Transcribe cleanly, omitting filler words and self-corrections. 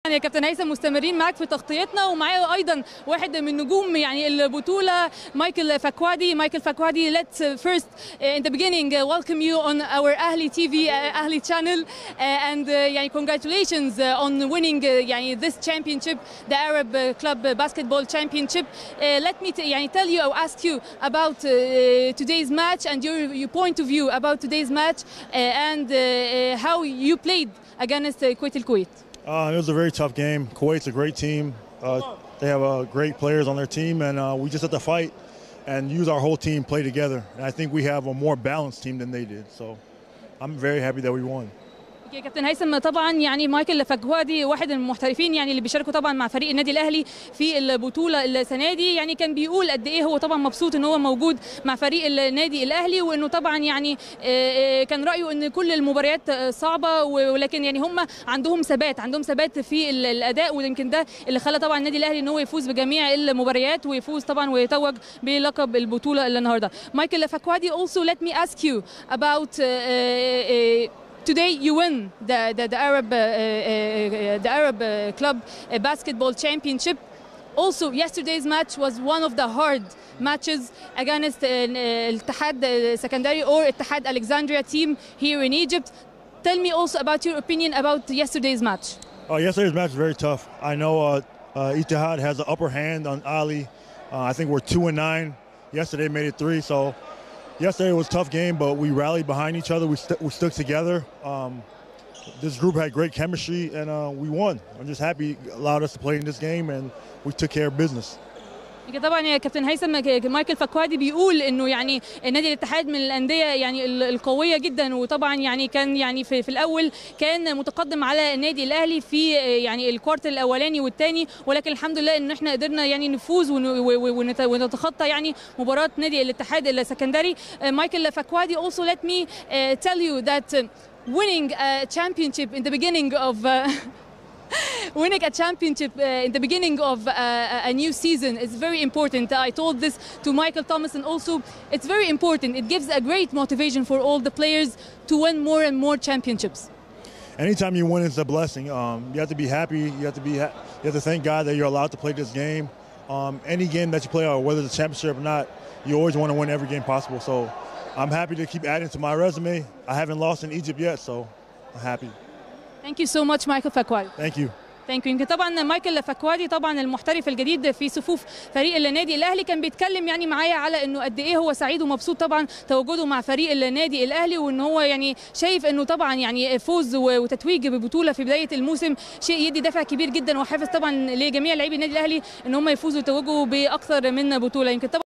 يا كابتن هيثم مستمرين معاك في تغطيتنا، ومعايا ايضا واحد من نجوم يعني البطوله مايكل فاكوادي. Let's first in the beginning welcome you on our Ahli TV Ahli channel and يعني congratulations on winning يعني this championship, the Arab Club Basketball Championship. Let me يعني tell you or ask you about today's match and your point of view about today's match and how you played against Kuwait Al-Kuwait. It was a very tough game. Kuwait's a great team. They have great players on their team, and we just had to fight and use our whole team, play together. And I think we have a more balanced team than they did. So I'm very happy that we won. يا كابتن هيثم طبعا يعني مايكل فاكوادي واحد من المحترفين يعني اللي بيشاركوا طبعا مع فريق النادي الاهلي في البطوله السنه دي، يعني كان بيقول قد ايه هو طبعا مبسوط ان هو موجود مع فريق النادي الاهلي، وانه طبعا يعني كان رايه ان كل المباريات صعبه ولكن يعني هم عندهم ثبات في الاداء، ويمكن ده اللي خلى طبعا النادي الاهلي ان هو يفوز بجميع المباريات ويفوز طبعا ويتوج بلقب البطوله النهارده. مايكل فاكوادي also let me ask you about today you win the Arab Club Basketball Championship. Also, yesterday's match was one of the hard matches against Ittihad Secondary or Ittihad Alexandria team here in Egypt. Tell me also about your opinion about yesterday's match. Yesterday's match was very tough. I know Ittihad has the upper hand on Ali. I think we're 2-9. Yesterday made it 3, so yesterday was a tough game, but we rallied behind each other. We stuck together. This group had great chemistry, and we won. I'm just happy it allowed us to play in this game, and we took care of business. طبعا يا كابتن هيثم مايكل فاكوادي بيقول انه يعني نادي الاتحاد من الانديه يعني القويه جدا، وطبعا يعني كان يعني في الاول كان متقدم على النادي الاهلي في يعني الكوارتر الاولاني والثاني، ولكن الحمد لله ان احنا قدرنا يعني نفوز ونتخطى يعني مباراه نادي الاتحاد السكندري. مايكل فاكوادي also let me tell you that winning a championship in the beginning of winning a championship in the beginning of a new season is very important. I told this to Michael Thomas, and also it's very important. It gives a great motivation for all the players to win more and more championships. Anytime you win, it's a blessing. You have to be happy. You have to thank God that you're allowed to play this game. Any game that you play, or whether it's a championship or not, you always want to win every game possible. So I'm happy to keep adding to my resume. I haven't lost in Egypt yet, so I'm happy. Thank you so much, Michael Fakwadi. Thank you. يمكن طبعا مايكل فاكوادي طبعا المحترف الجديد في صفوف فريق النادي الاهلي كان بيتكلم يعني معايا على انه قد ايه هو سعيد ومبسوط طبعا تواجده مع فريق النادي الاهلي، وان هو يعني شايف انه طبعا يعني فوز وتتويج ببطوله في بدايه الموسم شيء يدي دفع كبير جدا وحافز طبعا لجميع لاعبي النادي الاهلي ان هم يفوزوا ويتوجوا باكثر من بطوله. يمكن طبعا